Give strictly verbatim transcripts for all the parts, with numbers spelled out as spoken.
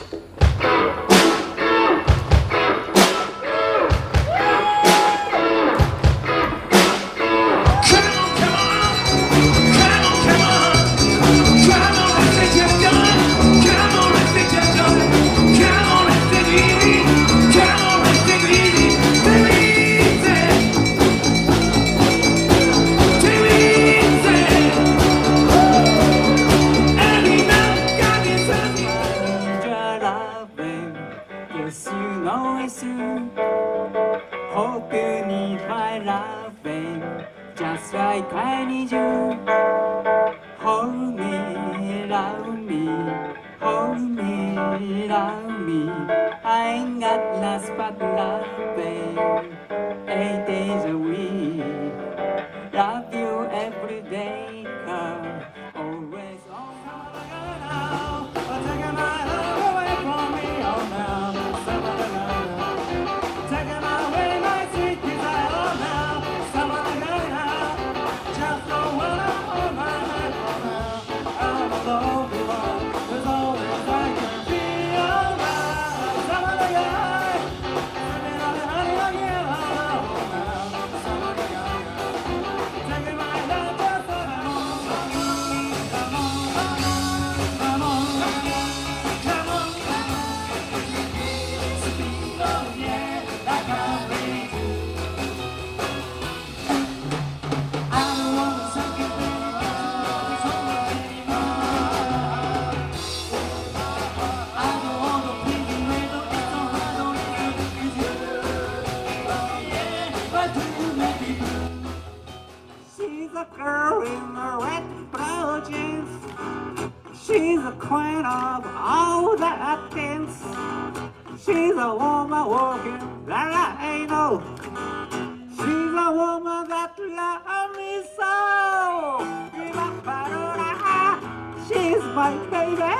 Yes, you know it's true. Hope you need my loving, just like I need you. Hold me, love me, hold me, love me. I ain't got nothing but loving, eight days a week. Love you every day, girl, always on. Taking my love away from me, oh now. Taking away my sweet desire, oh now. Just don't wanna hold my hand, oh now. I'm alone, there's always I can be, oh now. Some of the guy, living on the honey again, oh now. Some of the guy, taking my love just for the moment. Come on, come on, come on, come on. Speak of yeah, like I'm ready to. I don't wanna suck it, baby, it's only anymore. I don't wanna plead you, baby, it's all I don't need is you. Oh yeah, but do you make me blue? She's a girl in the red blue jeans. She's the queen of all that dance. She's a woman walking that I know. She's a woman that loves me so. She's my baby.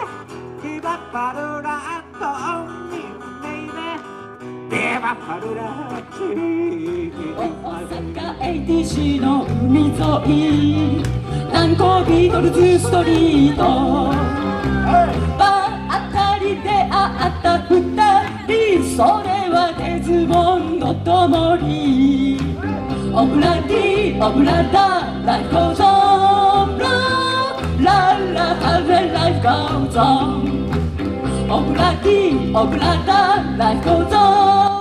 Osaka エイティーシー の海沿い、南港ビートルズストリート、バーあたりで会った二人、それはデズモンドと森。オブラディオブラダライフゴーズオン、ララハレライフゴーズオン、オブラディオブラダライフゴーズオン。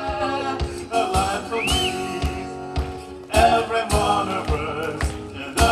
Every one of us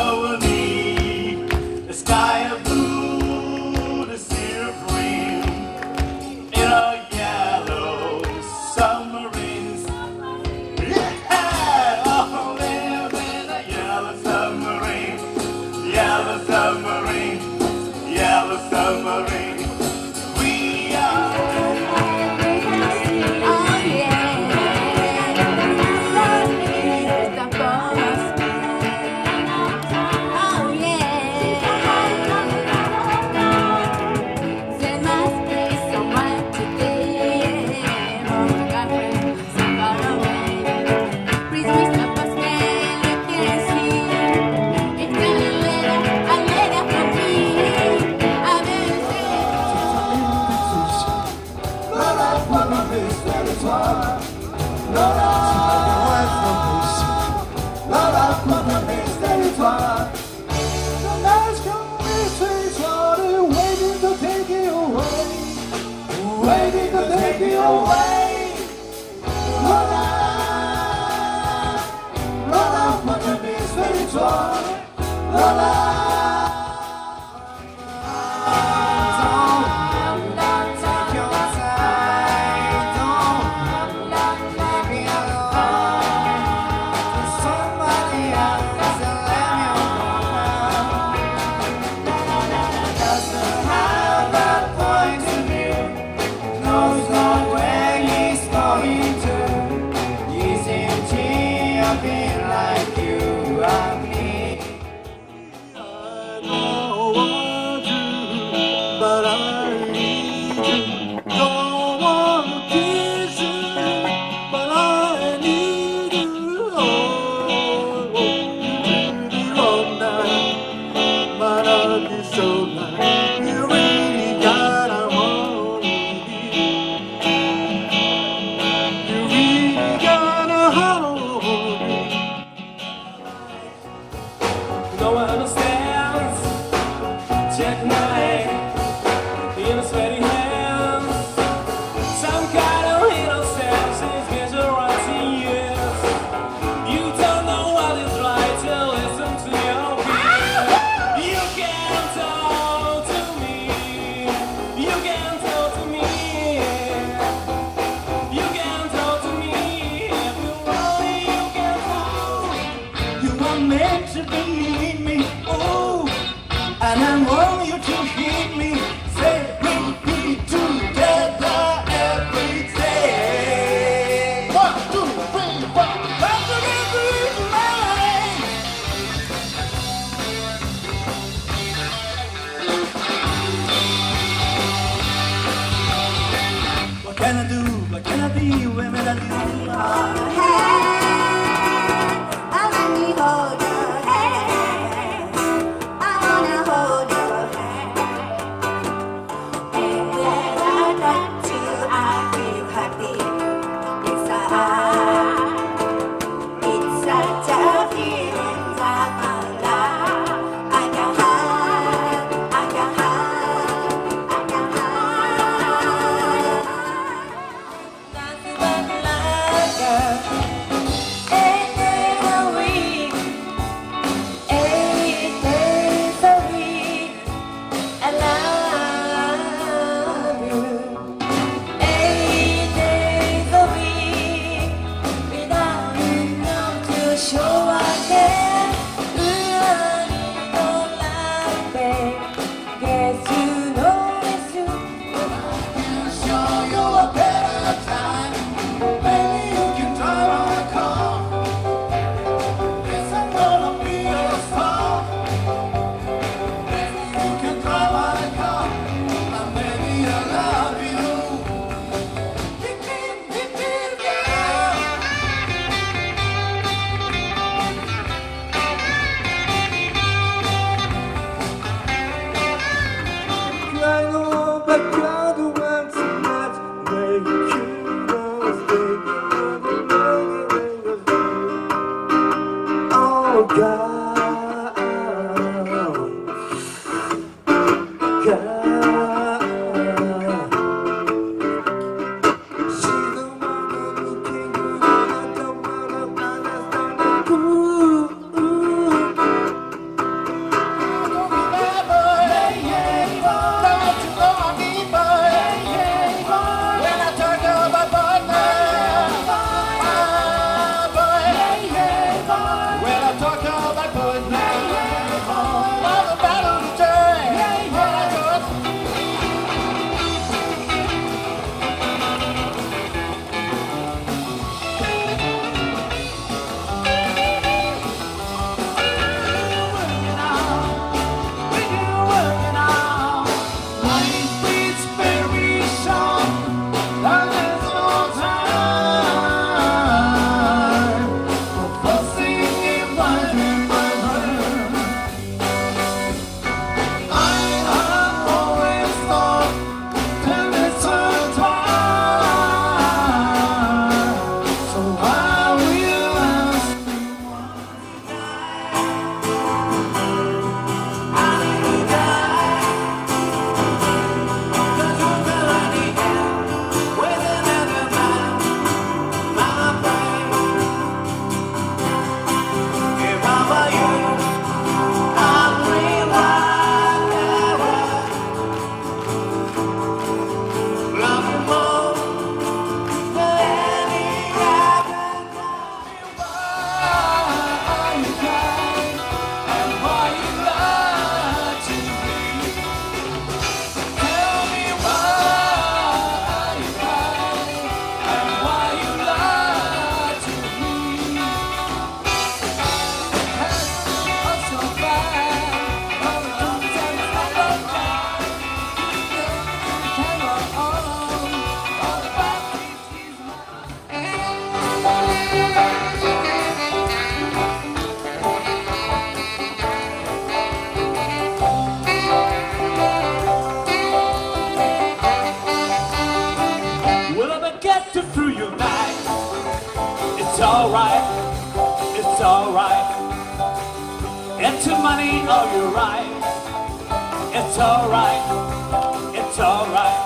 No one understands. Checkmate in a sweaty hands. Some kind of innocence is measuring years. You don't know what is right to listen to your fear. You can talk to me. You can talk to me. You can talk to me. If you want me, you can talk. You are meant to be. And I want you to hear me say we be together every day. One, two, three, four. That's the reason why. What can I do? What can I be when I do? Oh, hey, I let me hold you. Talk about It's your money, oh you're right. It's alright, it's alright.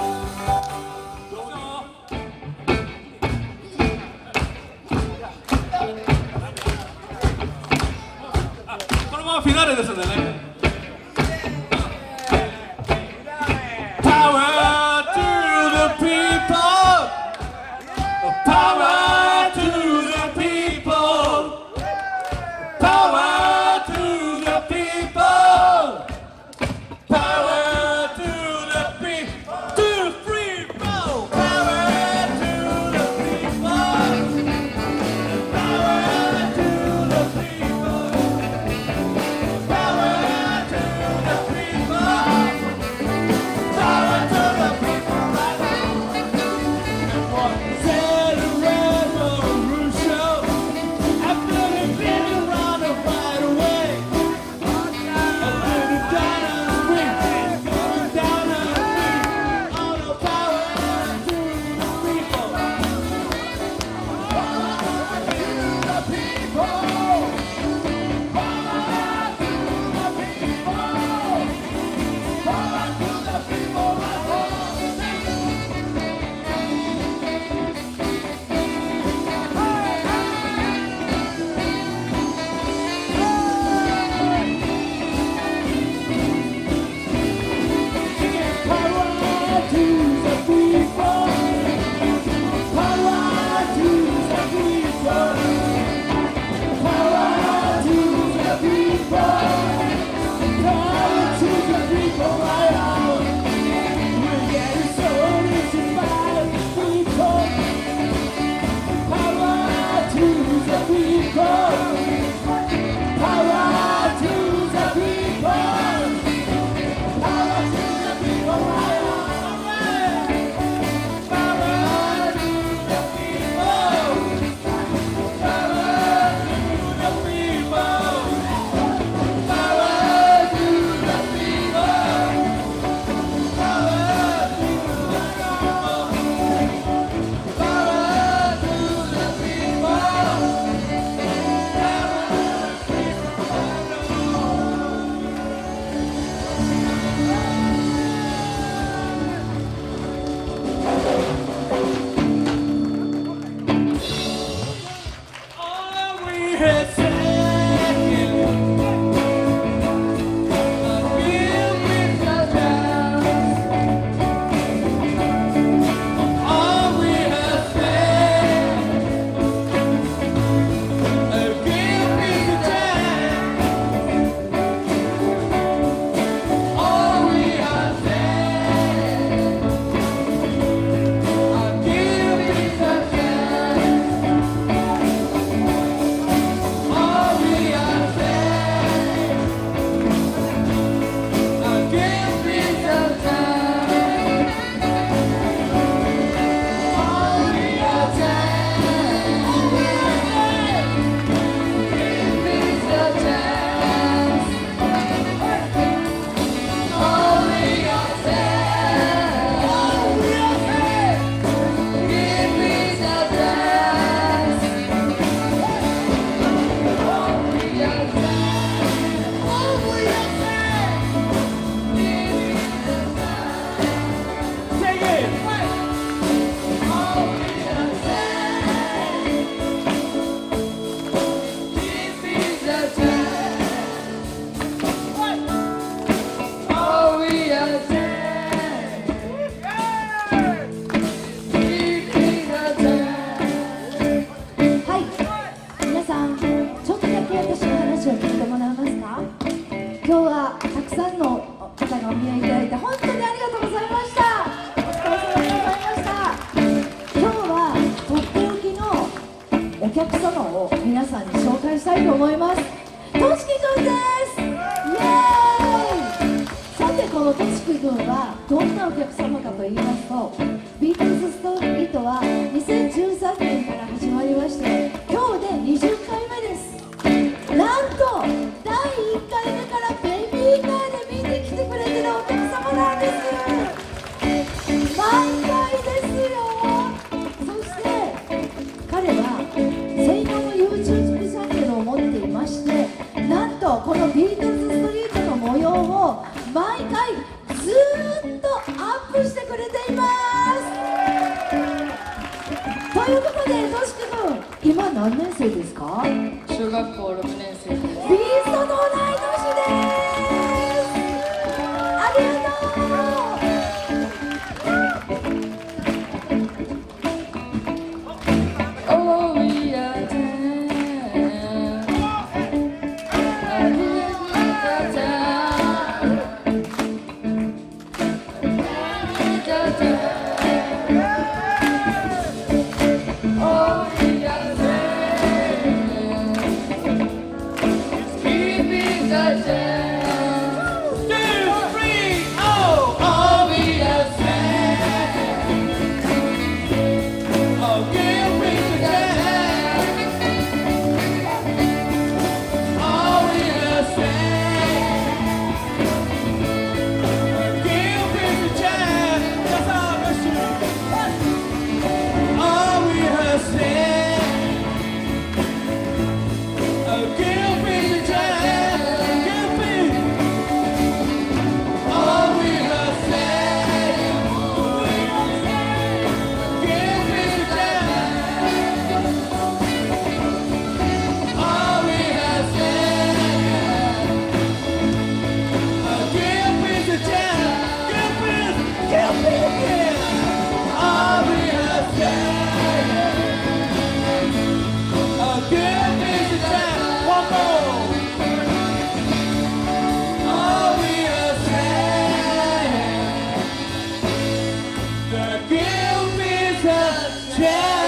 このままフィナーレですんでね。Power to the people. Power to the people. Power to the people. Power to the people. To the free people. Power to the people. Power to the people. Power to the people. Power to the people right now. Said a revolution. After the been around the right away. A little down on the street, going down on the street. All the power to the people. Power to the people. Power to the people. Power to the people right now. のビートルズストリートの模様を毎回ずーっとアップしてくれています。ということで、としく君、今何年生ですか？ 小学校ろくねん生です。 ビーストの同い年です。ありがとう。 Oh, we are ten. I live in the town. The town. Oh, we are ten. Keeping the town. Two, three, oh, oh, we are ten. Oh, give me the town. Oh, we are ten. Give me the town. That's all I should. Oh, we are ten. Oh, give me the town. Give me. Oh, we are ten. Give me the town. Oh, we are ten. Oh, give me the town. Give me, give me again. Oh, we are ten. Oh, give me the town. One more. Oh, we are ten. The give me the town.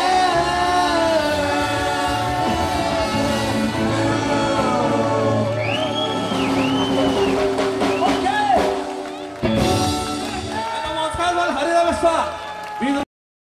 Okay. どうもお疲れ様です。ありがとうございました。ビートルズ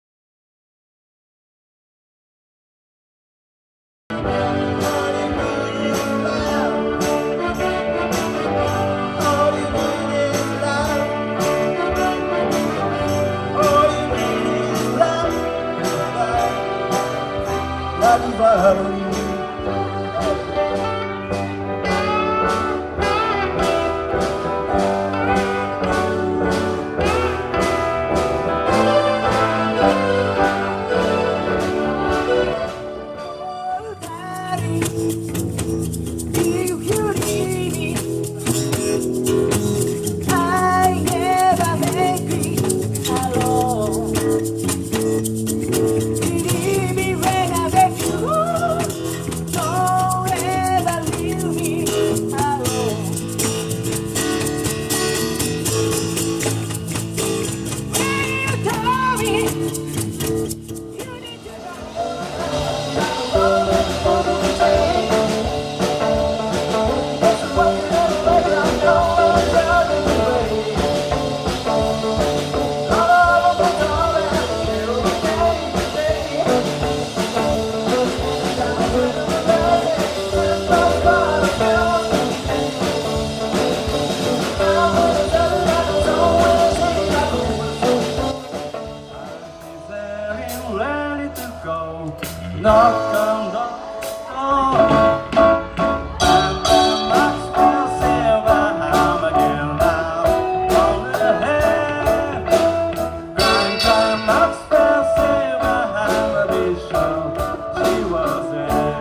ready to go. Knock on the door. And the Maxwell silver hammer came down on the head. Grandpa Maxwell silver hammer, be sure she was there.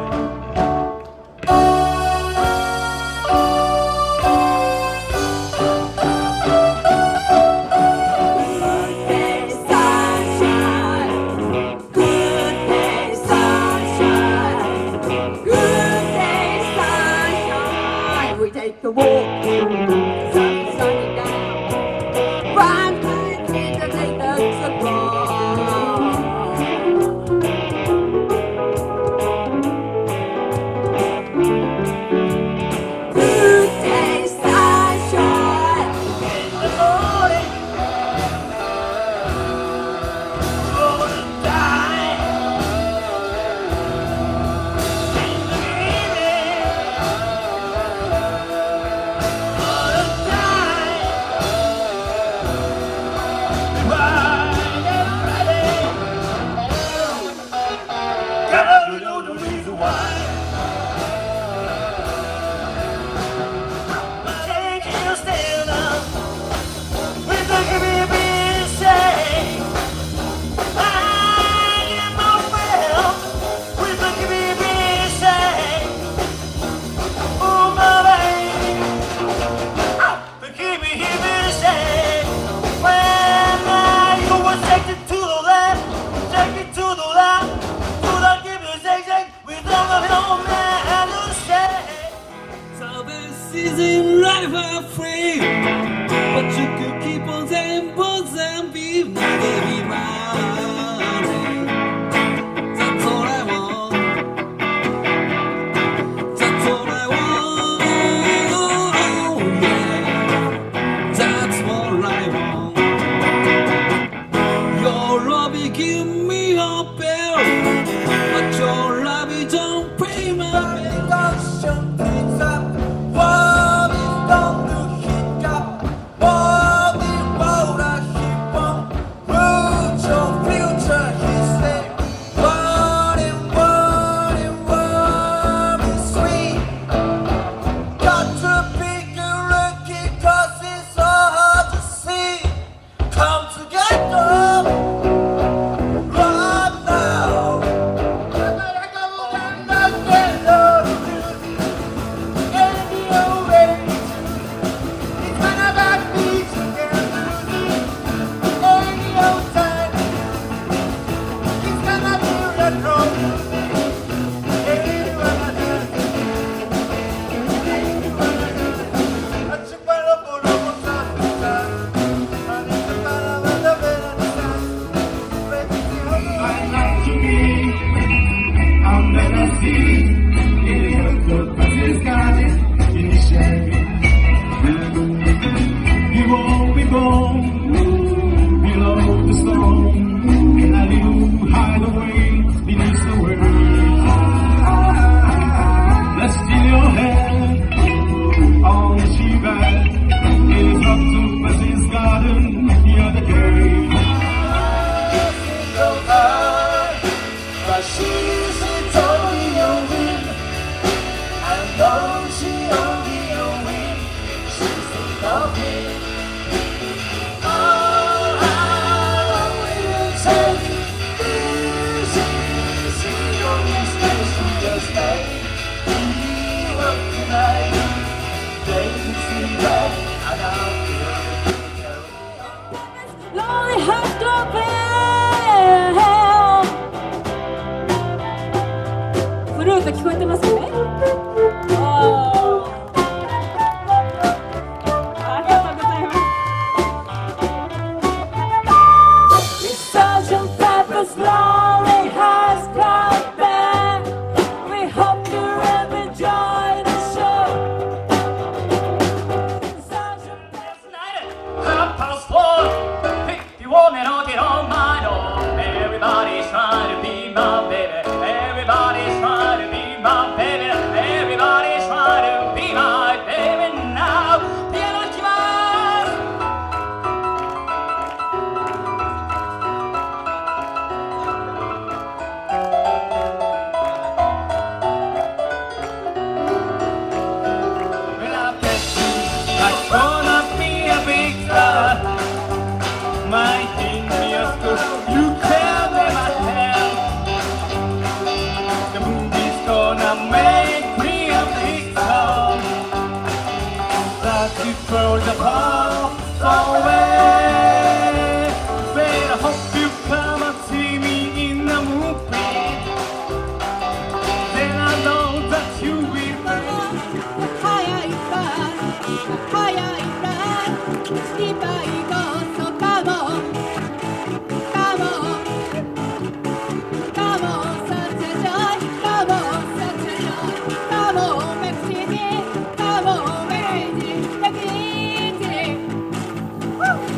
The walk, sun is shining down. Run to the trees and take us across. Good day, sunshine. In the morning, golden time. In the evening, golden time. season life are free, but you could keep on saying bones and beef, never be mine. That's all I want. That's all I want. Yeah, that's all I want. Your love you give me a bell, but your love you don't pay my bill. Woo!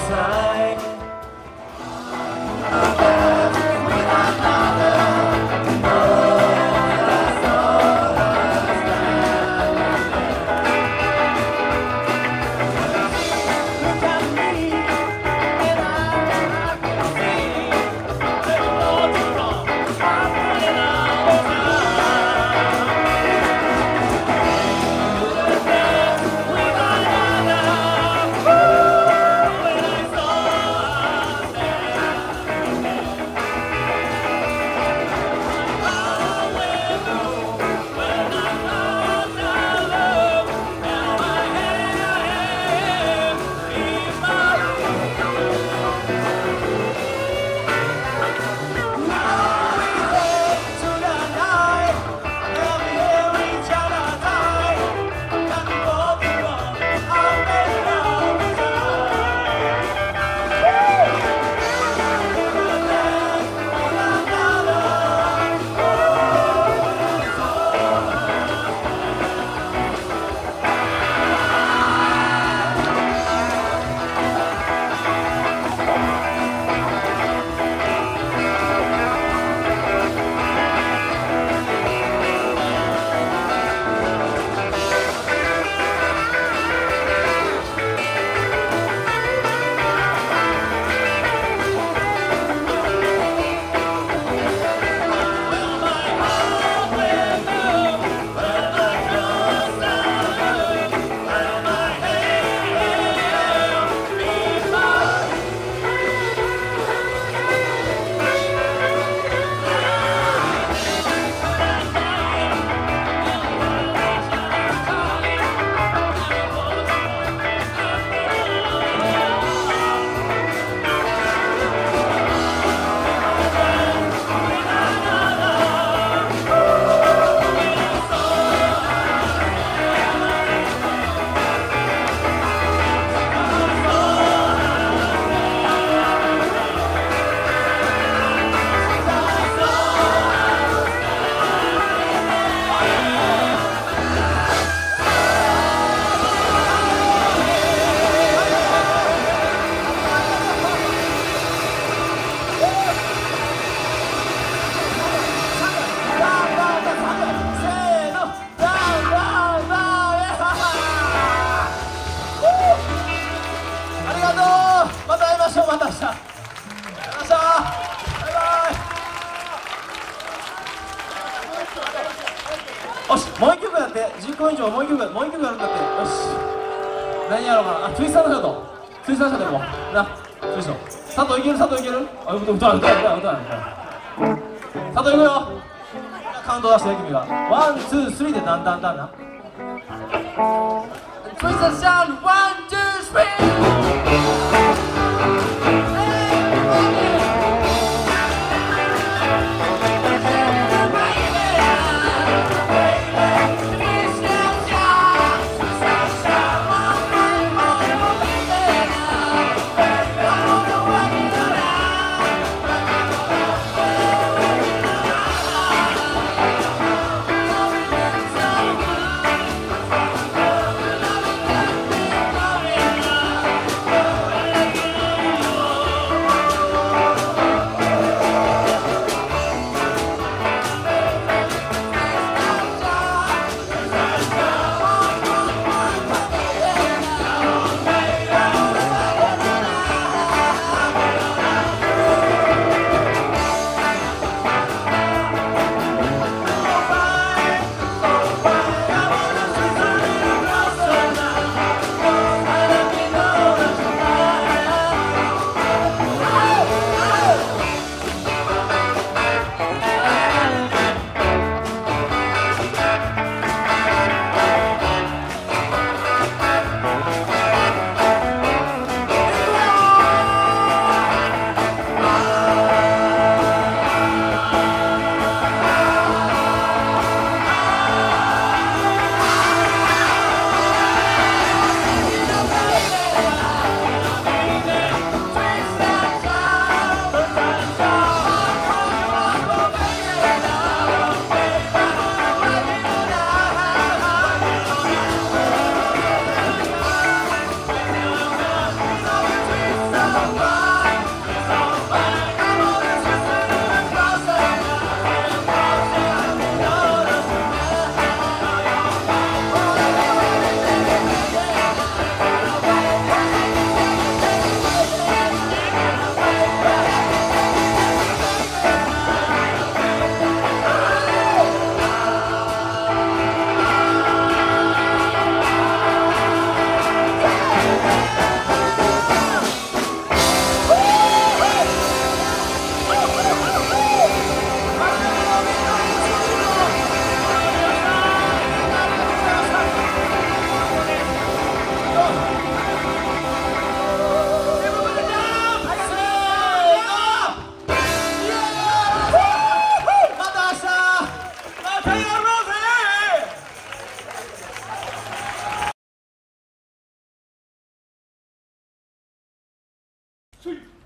よし、もう一曲やって、じゅっこ以上もう一曲、もう一曲やるんだって。よし、何やろうかな。あ、ツイスターのショート、ツイスターのショートでもな、よいしょ。佐藤いける、佐藤いける。あ、歌う歌う歌う歌う歌う。佐藤いくよ。カウント出して君がワン、ツー、スリーでだんだんだんな。ツイスターサウンドワン、ツー、スリー。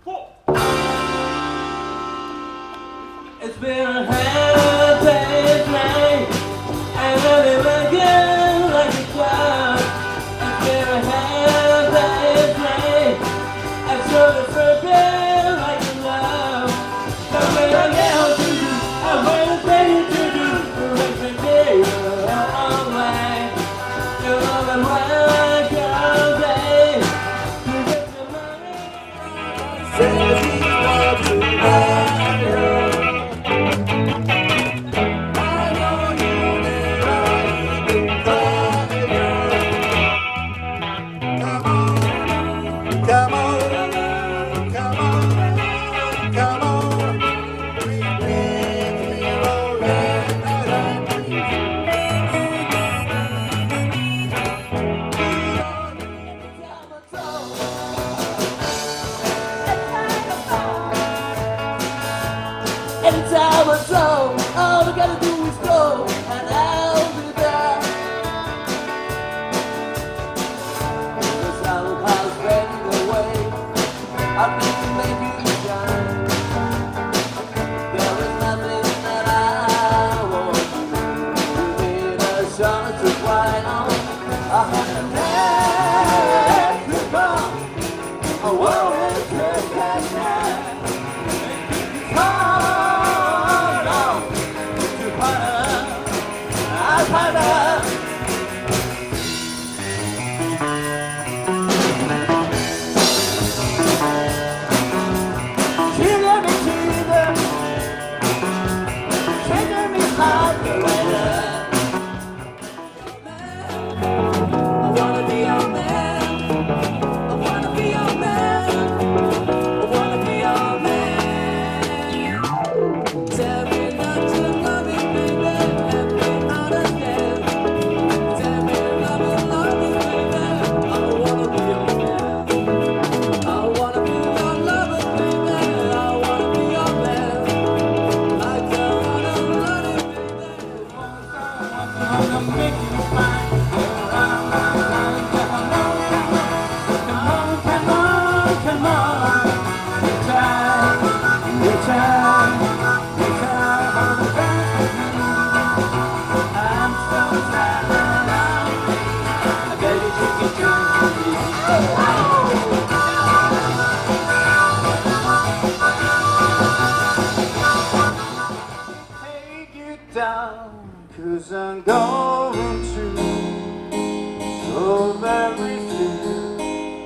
It's been a happy night, and I live again like a cloud. It's been a happy night, I saw the first day like a love. But when I get home to you, I'm waiting for you to do the rest day all night. You know that when I day, you get your money. Say we want to ride. Come on, come on, come on. We make it all Anytime I saw, all I gotta do is go, and I'll be there. The sound has faded away, I need to make you shine. There is nothing that I won't do. You need a chance to find out. I have to let you go. I won't take that now. Cause I'm going to so very soon.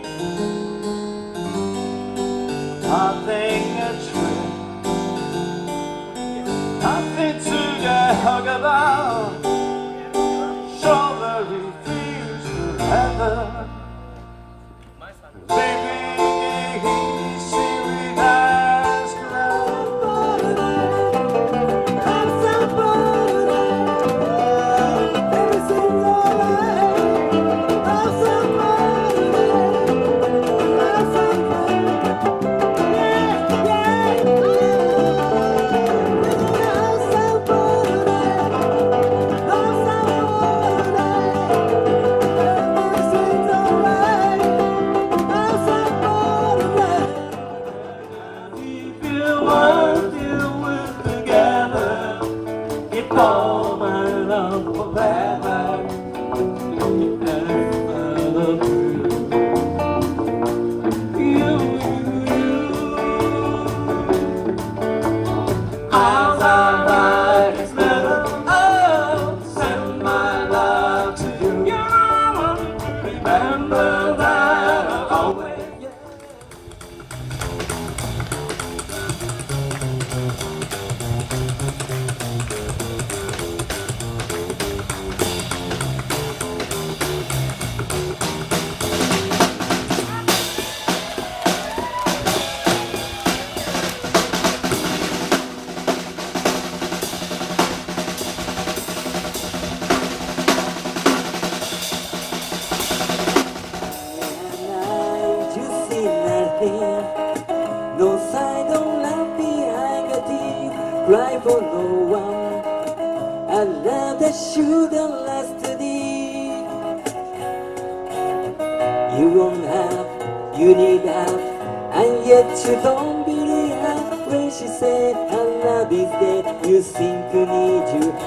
Nothing a trick, nothing to get hung about. Strawberry fields forever. Living easy with eyes closed. I'm somebody. Everything's alright. I'm somebody. I'm somebody. Yeah, yeah. I'm somebody. I'm somebody. Everything's alright. I'm somebody. If you want to work together, it's all my love forever. You, you, I'll find my smell. Oh, send my love to you. You remember that I'll always. No side, don't laugh behind the teeth, cry for no one, and love that shouldn't last to thee. You won't have, you need have, And yet you don't believe her when she said, I love is dead, you think you need you.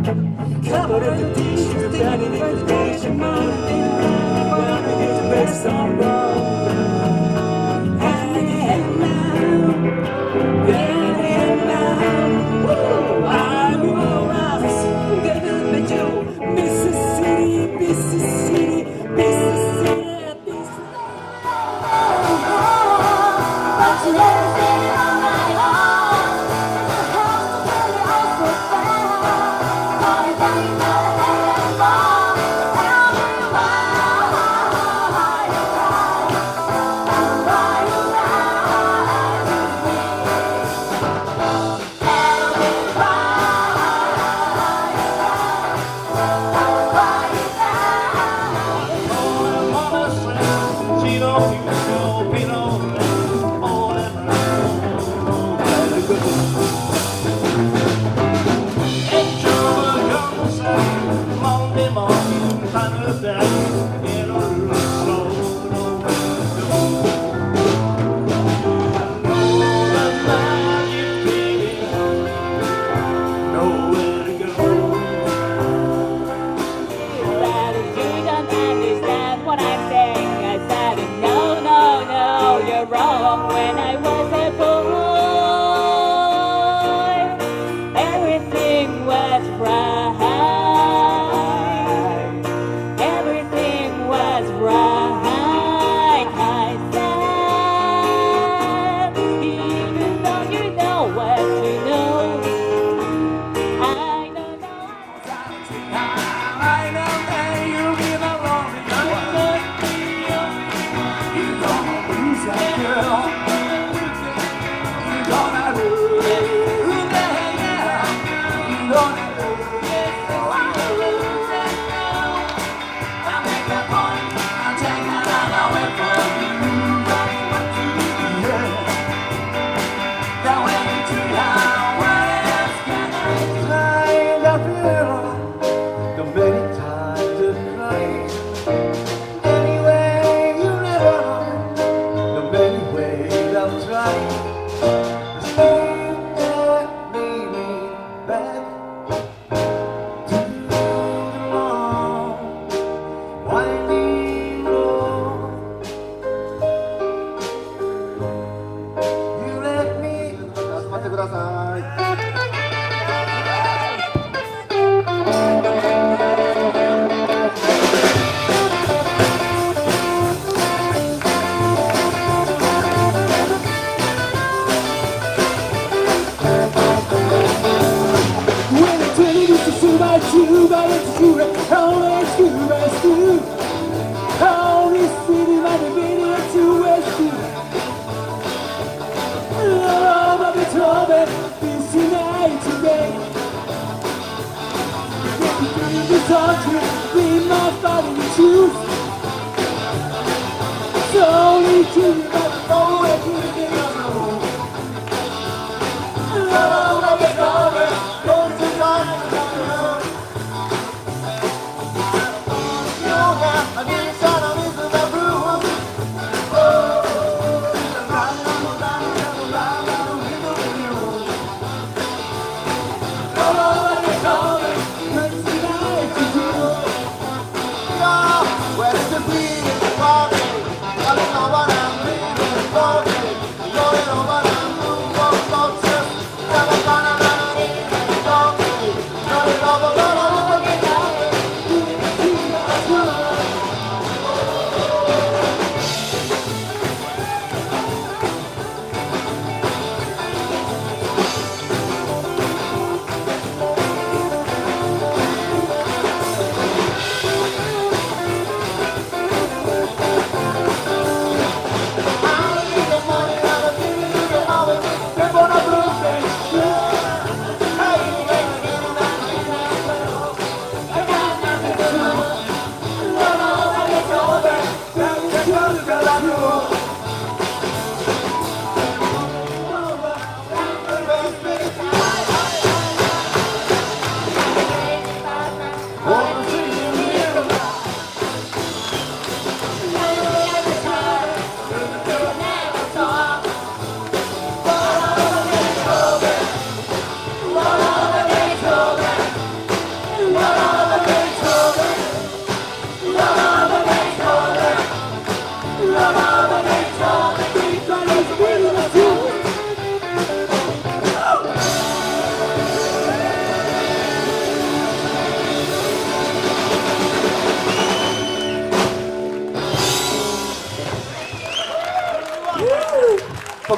Covered in the dishes, daddy in the station, money in the best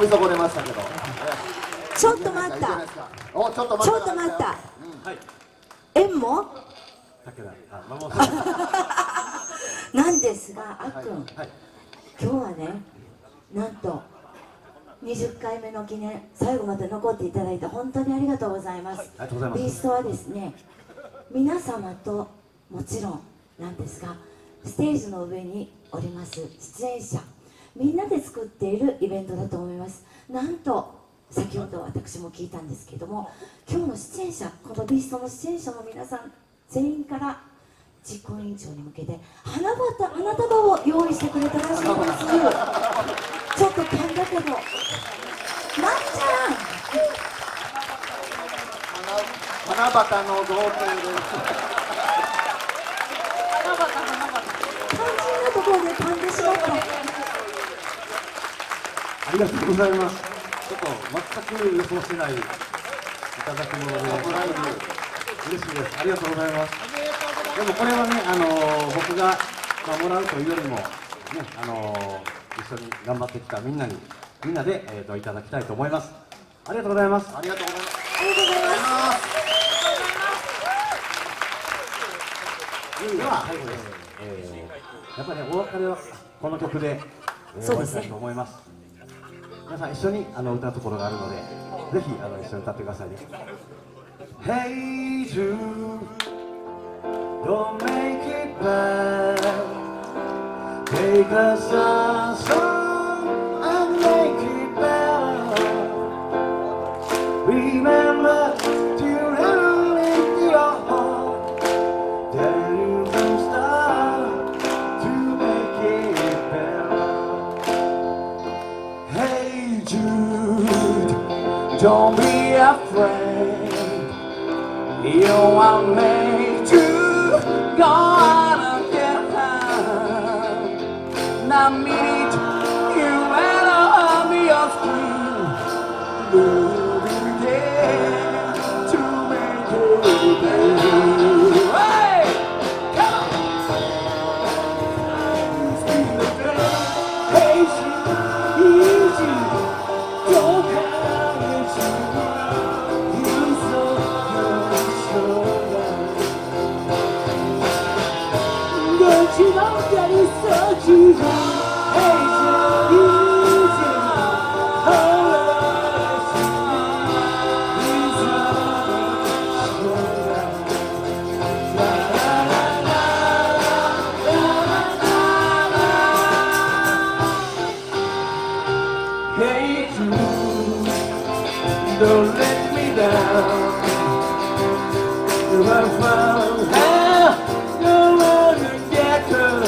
飛び損ねましたけど。 ちょっと待った。 お、ちょっと待った。 ちょっと待った。 はい。 縁も武田、あ、守なんですが、あっくん、 はい。 今日はね、なんとにじゅっかいめの記念、最後まで残っていただいて本当にありがとうございます。 ありがとうございます。 ビーストはですね、皆様ともちろんなんですが、ステージの上におります出演者、みんなで作っているイベントだと思います。なんと先ほど私も聞いたんですけども、今日の出演者、このビーストの出演者の皆さん全員から実行委員長に向けて花束花束を用意してくれたらしいんです。ちょっと噛んだけど、まっちゃん花畑の童貞です。 肝心なところで噛んでしまった。 ありがとうございます。ちょっと全く予想してないいただき物で嬉しいです。ありがとうございます。でもこれはね、あのー、僕が、まあ、もらうというよりも、ね、あのー、一緒に頑張ってきたみんなにみんなで、えー、といただきたいと思います。ありがとうございます。 ありがとうございます。 ありがとうございます。 では最後です。えー、やっぱり、ね、お別れはこの曲で、えー、終わりたいと思います。皆さん一緒にあの歌うところがあるので、ぜひあの一緒に歌ってくださいね。Hey Jude, don't make it bad. Take a sad song and make it better. Remember to run into your heart. Then you can start to make it better. Hey Jude, don't be afraid. You are made to go out and get high. Now meet you and I'll be your skin. Moving again to make it better. Hey, come on. Speak the day. Patient, easy. Don't carry you. He's so don't you know that it's such easy? Patient, easy. Oh, he's so la la la la la la. Hey Jude, don't let me down. You have found help, no one to get her.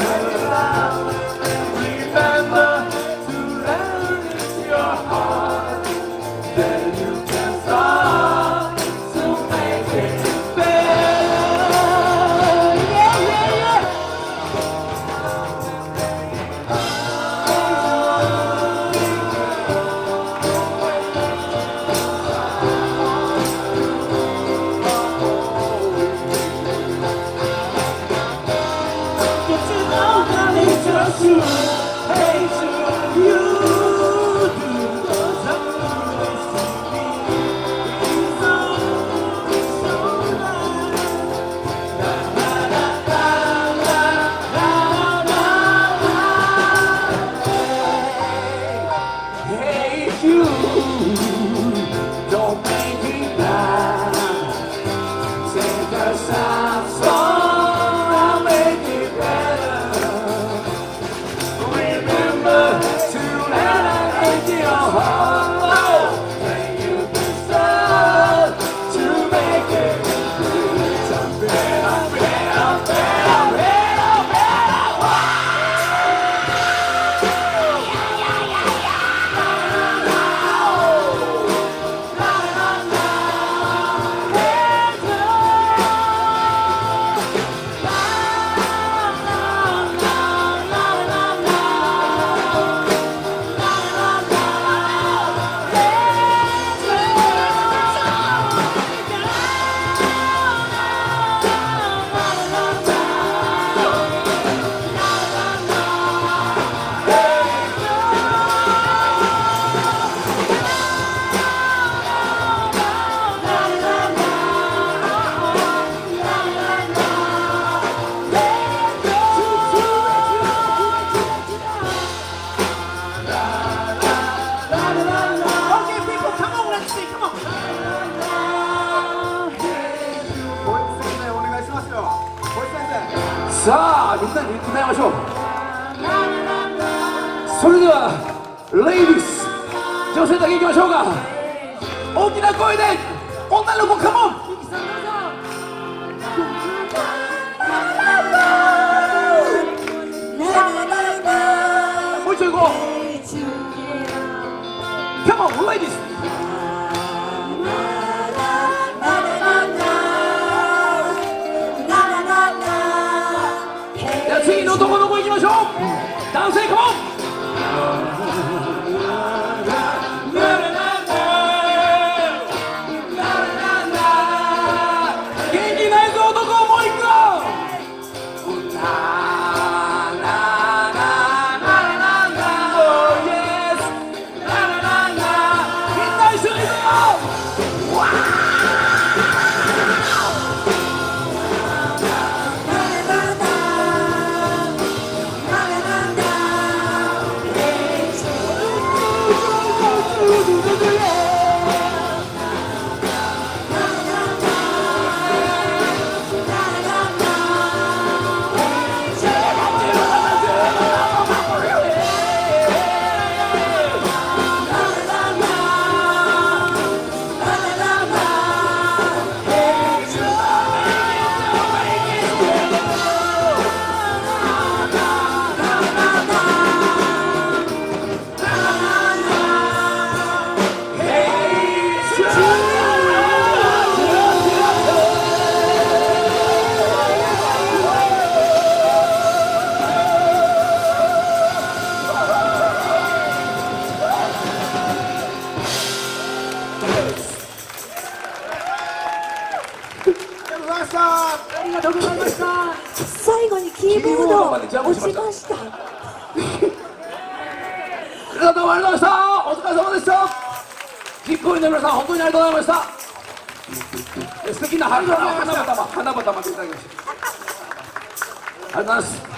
Remember to learn in your heart, then you can start to make it better. Yeah, yeah, yeah. さあみんなで歌いましょう。それではレイディース女性だけいきましょうか。大きな声で女の子カモン。もう一度行こう。カモンレイディース。じゃあ次の男の子行きましょう。男性カモン。 ありがとうございました。 最後にキーボードを落ちました。 皆さんどうもありがとうございました。お疲れ様でした。実行委員の皆さん本当にありがとうございました。素敵な花花花花花までいただきました。ありがとうございます。